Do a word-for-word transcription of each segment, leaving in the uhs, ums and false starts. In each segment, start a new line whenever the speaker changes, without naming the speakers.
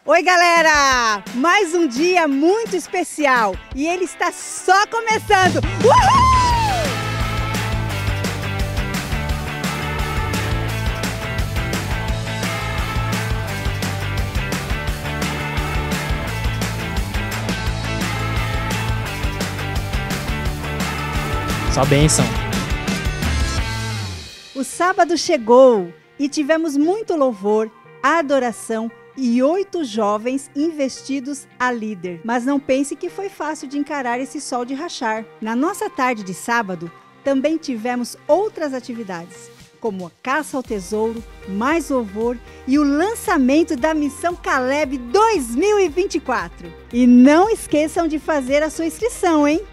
Oi galera, mais um dia muito especial e ele está só começando. Uhul!
Só bênção.
O sábado chegou e tivemos muito louvor, adoração e oito jovens investidos a líder. Mas não pense que foi fácil de encarar esse sol de rachar. Na nossa tarde de sábado, também tivemos outras atividades, como a caça ao tesouro, mais louvor e o lançamento da Missão Caleb dois mil e vinte e quatro. E não esqueçam de fazer a sua inscrição, hein?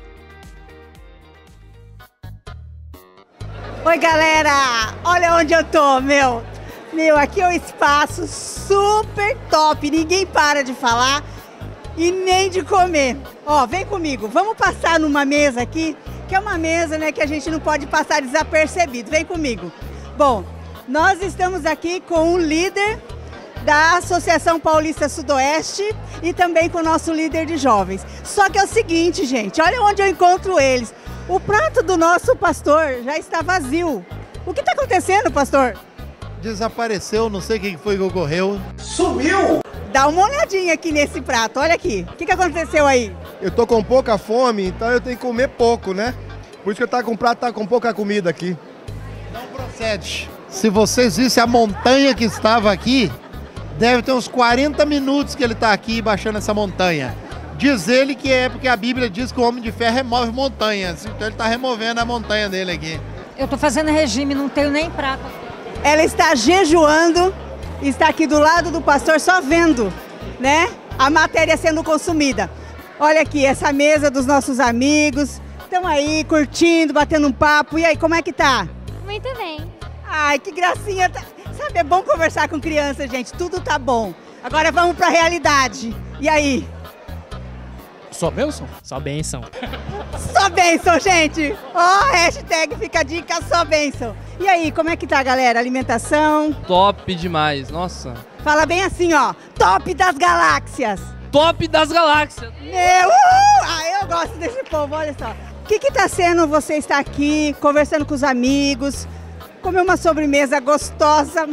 Oi galera, olha onde eu tô, meu. Meu, aqui é um espaço super top, ninguém para de falar e nem de comer. Ó, vem comigo, vamos passar numa mesa aqui, que é uma mesa, né, que a gente não pode passar desapercebido. Vem comigo. Bom, nós estamos aqui com o líder da Associação Paulista Sudoeste e também com o nosso líder de jovens. Só que é o seguinte, gente, olha onde eu encontro eles. O prato do nosso pastor já está vazio. O que está acontecendo, pastor?
Desapareceu, não sei o que foi que ocorreu.
Sumiu!
Dá uma olhadinha aqui nesse prato, olha aqui. O que, que aconteceu aí?
Eu tô com pouca fome, então eu tenho que comer pouco, né? Por isso que eu tá com o prato, tá com pouca comida aqui.
Não procede. Se vocês vissem a montanha que estava aqui, deve ter uns quarenta minutos que ele está aqui baixando essa montanha. Diz ele que é porque a Bíblia diz que o homem de fé remove montanhas. Então ele está removendo a montanha dele aqui.
Eu tô fazendo regime, não tenho nem prato.
Ela está jejuando, está aqui do lado do pastor só vendo, né, a matéria sendo consumida. Olha aqui, essa mesa dos nossos amigos, estão aí curtindo, batendo um papo. E aí, como é que tá?
Muito bem.
Ai, que gracinha. Tá... Sabe, é bom conversar com criança, gente, tudo tá bom. Agora vamos pra realidade. E aí?
Só bênção? Só bênção.
Só bênção, gente! Ó, oh, hashtag fica a dica, só bênção. E aí, como é que tá, galera? Alimentação?
Top demais, nossa.
Fala bem assim, ó. Top das galáxias.
Top das galáxias.
Meu, uh! Ah, eu gosto desse povo, olha só. O que que tá sendo você estar aqui, conversando com os amigos, comer uma sobremesa gostosa?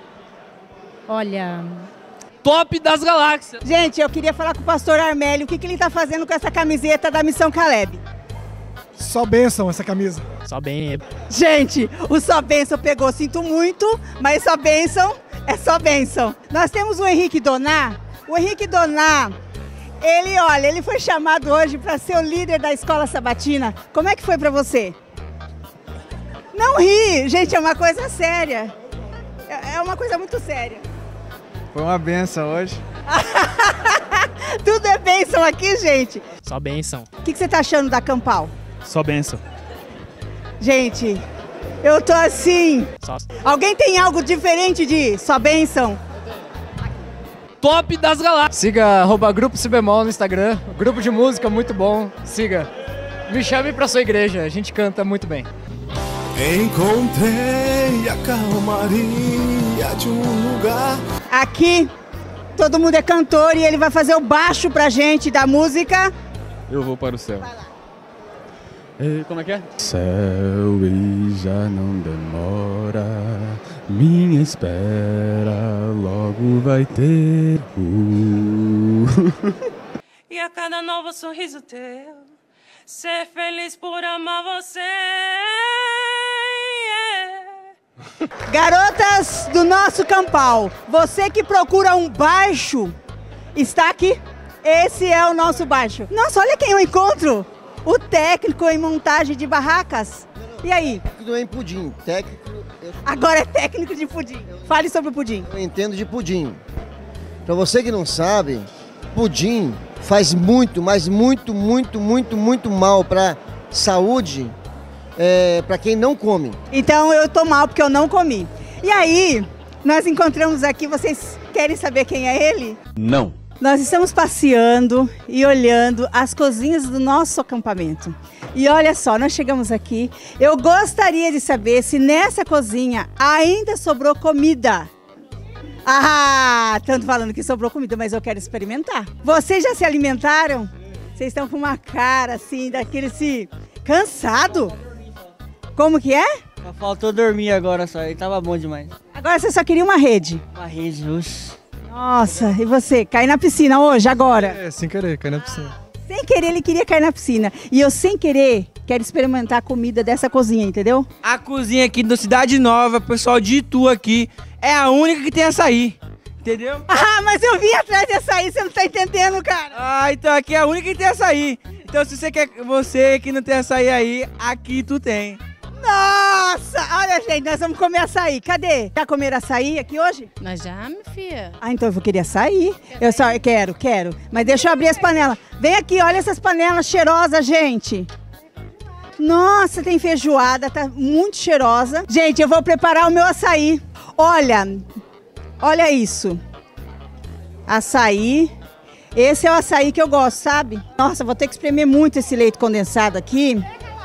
Olha...
Top das galáxias.
Gente, eu queria falar com o pastor Armélio, o que que ele tá fazendo com essa camiseta da Missão Caleb?
Só bênção essa camisa.
Só bem.
Gente, o só bênção pegou, sinto muito, mas só bênção é só bênção. Nós temos o Henrique Doná. O Henrique Doná, ele, olha, ele foi chamado hoje para ser o líder da escola sabatina. Como é que foi para você? Não ri, gente, é uma coisa séria. É uma coisa muito séria.
Foi uma benção hoje.
Tudo é bênção aqui, gente.
Só bênção.
O que, que você tá achando da Campal?
Só bênção.
Gente, eu tô assim.
Só...
Alguém tem algo diferente de só bênção?
Top das galáxias.
Siga arroba Grupo Si Bemol no Instagram. Grupo de música muito bom. Siga. Me chame pra sua igreja. A gente canta muito bem.
Encontrei a calmaria de um lugar.
Aqui, todo mundo é cantor e ele vai fazer o baixo pra gente da música.
Eu vou para o céu.
Vai lá.
E, como é que é?
Céu e já não demora, minha espera logo vai ter. Uh.
E a cada novo sorriso teu, ser feliz por amar você.
Garotas do nosso Campal, você que procura um baixo, está aqui. Esse é o nosso baixo. Nossa, olha quem eu encontro. O técnico em montagem de barracas. E aí?
Técnico em pudim. Técnico... Eu...
Agora é técnico de pudim. Fale sobre o pudim.
Eu entendo de pudim. Para você que não sabe, pudim faz muito, mas muito, muito, muito, muito mal para saúde, é, para quem não come.
Então eu tô mal porque eu não comi. E aí, nós encontramos aqui, vocês querem saber quem é ele?
Não.
Nós estamos passeando e olhando as cozinhas do nosso acampamento. E olha só, nós chegamos aqui. Eu gostaria de saber se nessa cozinha ainda sobrou comida. Ah, tanto falando que sobrou comida, mas eu quero experimentar. Vocês já se alimentaram? Vocês estão com uma cara assim, daquele se... cansado? Como que é?
Só faltou dormir agora só, e tava bom demais.
Agora você só queria uma rede.
Uma rede, uxa.
Nossa, e você? Cair na piscina hoje, agora?
É, sem querer, cair na piscina.
Sem querer, ele queria cair na piscina. E eu, sem querer, quero experimentar a comida dessa cozinha, entendeu?
A cozinha aqui da Cidade Nova, pessoal de Itu aqui, é a única que tem açaí. Entendeu?
Ah, mas eu vim atrás de açaí, você não tá entendendo, cara.
Ah, então aqui é a única que tem açaí. Então se você quer, você que não tem açaí aí, aqui tu tem.
Nossa! Olha, gente, nós vamos comer açaí. Cadê? Já comeram açaí aqui hoje?
Nós já, minha filha.
Ah, então eu vou querer açaí. Eu só eu quero, quero. Mas deixa eu abrir as panelas. Vem aqui, olha essas panelas cheirosas, gente. Nossa, tem feijoada, tá muito cheirosa. Gente, eu vou preparar o meu açaí. Olha, olha isso. Açaí. Esse é o açaí que eu gosto, sabe? Nossa, vou ter que espremer muito esse leite condensado aqui.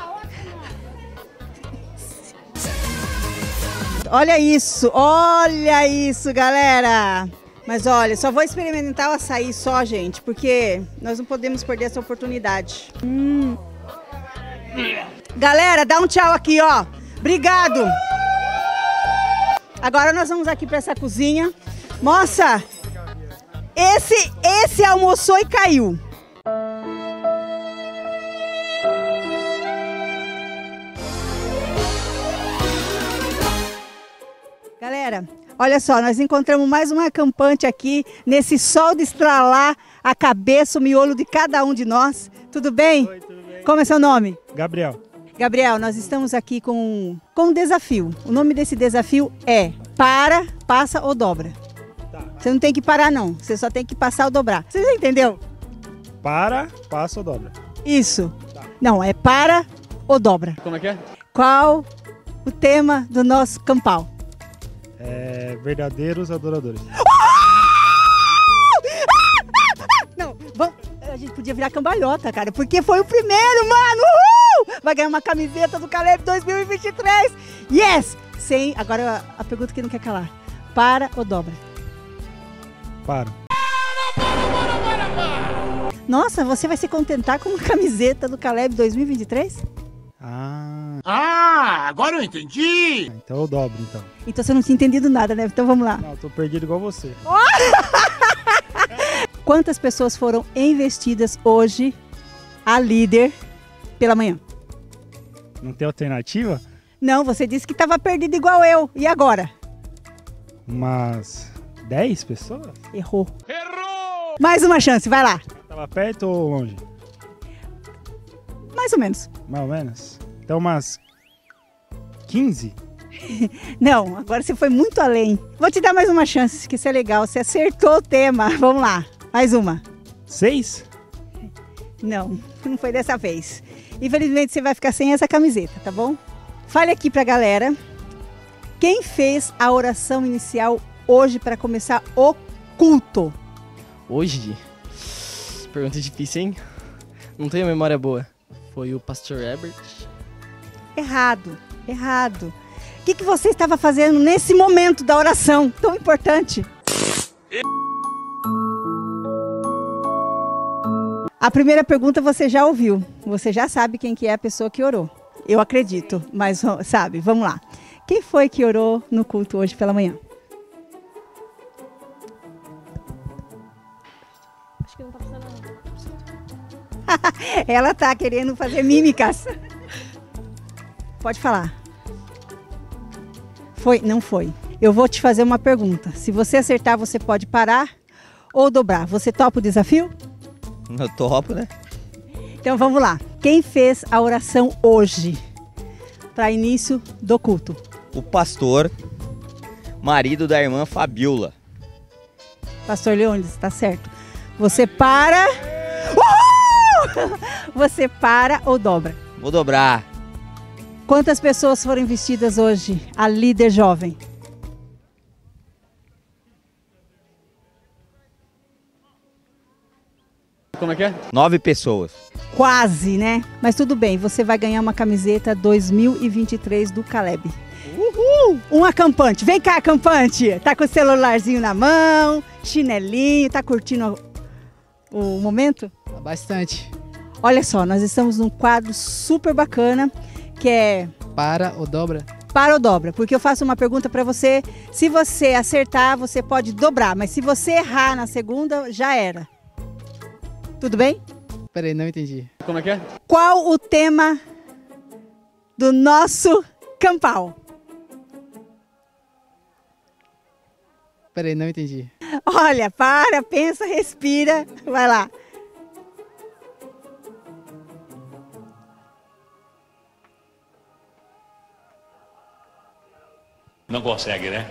Olha isso, olha isso, galera. Mas olha, só vou experimentar o açaí só, gente, porque nós não podemos perder essa oportunidade. Hum. Galera, dá um tchau aqui, ó. Obrigado. Agora nós vamos aqui para essa cozinha. Moça, esse, esse almoçou e caiu. Galera, olha só, nós encontramos mais uma acampante aqui, nesse sol de estralar a cabeça, o miolo de cada um de nós. Tudo bem? Oi, tudo bem. Como é seu nome?
Gabriel.
Gabriel, nós estamos aqui com, com um desafio. O nome desse desafio é para, passa ou dobra. Tá. Você não tem que parar não, você só tem que passar ou dobrar. Você já entendeu?
Para, passa ou dobra.
Isso. Tá. Não, é para ou dobra.
Como é que é?
Qual o tema do nosso campal?
É, verdadeiros adoradores.
Não, vamos, a gente podia virar cambalhota, cara, porque foi o primeiro, mano! Uhul! Vai ganhar uma camiseta do Caleb dois mil e vinte e três. Yes! Sem, agora a pergunta que não quer calar. Para ou dobra?
Para.
Nossa, você vai se contentar com uma camiseta do Caleb dois mil e vinte e três?
Ah.
Ah, agora eu entendi!
Então eu dobro, então.
Então você não tinha entendido nada, né? Então vamos lá.
Não, eu tô perdido igual você.
Quantas pessoas foram investidas hoje a líder pela manhã?
Não tem alternativa?
Não, você disse que estava perdido igual eu. E agora?
Umas dez pessoas?
Errou. Errou! Mais uma chance, vai lá.
Tava perto ou longe?
Mais ou menos.
Mais ou menos? Então umas quinze?
Não, agora você foi muito além. Vou te dar mais uma chance, que isso é legal. Você acertou o tema. Vamos lá, mais uma.
Seis?
Não, não foi dessa vez. Infelizmente você vai ficar sem essa camiseta, tá bom? Fale aqui pra galera. Quem fez a oração inicial hoje para começar o culto?
Hoje? Pergunta difícil, hein? Não tenho memória boa. Foi o pastor Herbert.
Errado, errado. O que, que você estava fazendo nesse momento da oração tão importante? A primeira pergunta você já ouviu. Você já sabe quem que é a pessoa que orou. Eu acredito, mas sabe, vamos lá. Quem foi que orou no culto hoje pela manhã? Acho que não tá funcionando. Ela tá querendo fazer mímicas. Pode falar. Foi? Não foi. Eu vou te fazer uma pergunta. Se você acertar, você pode parar ou dobrar. Você topa o desafio?
Eu topo, né?
Então vamos lá. Quem fez a oração hoje para início do culto?
O pastor, marido da irmã Fabiola.
Pastor Leônidas, tá certo. Você para... Uhul! Você para ou dobra?
Vou dobrar.
Quantas pessoas foram investidas hoje a líder jovem?
Como é que é?
Nove pessoas.
Quase, né? Mas tudo bem, você vai ganhar uma camiseta dois mil e vinte e três do Caleb.
Uhul!
Uh! Um acampante. Vem cá, acampante. Tá com o celularzinho na mão, chinelinho, tá curtindo o, o momento?
Bastante.
Olha só, nós estamos num quadro super bacana, que é...
Para ou dobra?
Para ou dobra, porque eu faço uma pergunta para você. Se você acertar, você pode dobrar, mas se você errar na segunda, já era. Tudo bem?
Peraí, não entendi.
Como é que é?
Qual o tema do nosso campal?
Peraí, não entendi.
Olha, para, pensa, respira. Vai lá.
Não consegue, né?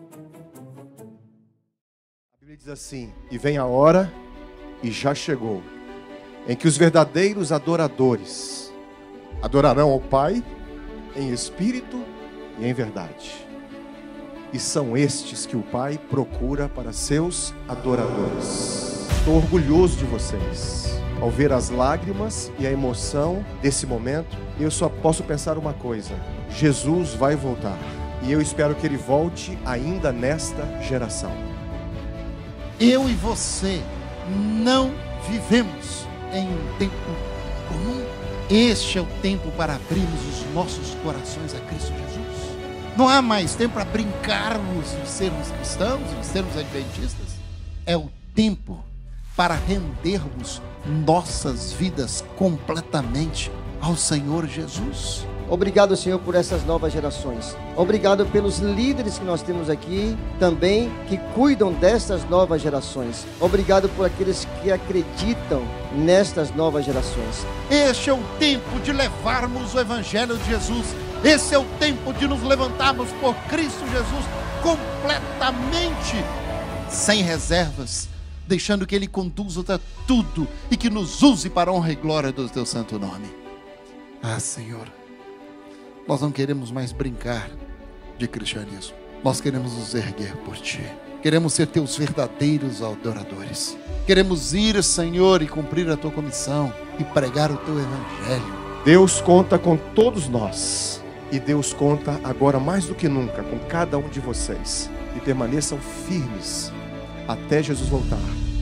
A Bíblia diz assim: e vem a hora, e já chegou, em que os verdadeiros adoradores adorarão ao Pai em espírito e em verdade. E são estes que o Pai procura para seus adoradores. Estou orgulhoso de vocês. Ao ver as lágrimas e a emoção desse momento, eu só posso pensar uma coisa: Jesus vai voltar. E eu espero que Ele volte ainda nesta geração.
Eu e você não vivemos em um tempo comum. Este é o tempo para abrirmos os nossos corações a Cristo Jesus. Não há mais tempo para brincarmos de sermos cristãos, de sermos adventistas. É o tempo para rendermos nossas vidas completamente ao Senhor Jesus.
Obrigado, Senhor, por essas novas gerações. Obrigado pelos líderes que nós temos aqui também, que cuidam destas novas gerações. Obrigado por aqueles que acreditam nestas novas gerações.
Este é o tempo de levarmos o Evangelho de Jesus. Esse é o tempo de nos levantarmos por Cristo Jesus completamente, sem reservas, deixando que Ele conduza tudo e que nos use para a honra e glória do Teu santo nome. Ah, Senhor, nós não queremos mais brincar de cristianismo. Nós queremos nos erguer por Ti. Queremos ser Teus verdadeiros adoradores. Queremos ir, Senhor, e cumprir a Tua comissão e pregar o Teu Evangelho.
Deus conta com todos nós. E Deus conta agora mais do que nunca com cada um de vocês. E permaneçam firmes até Jesus voltar.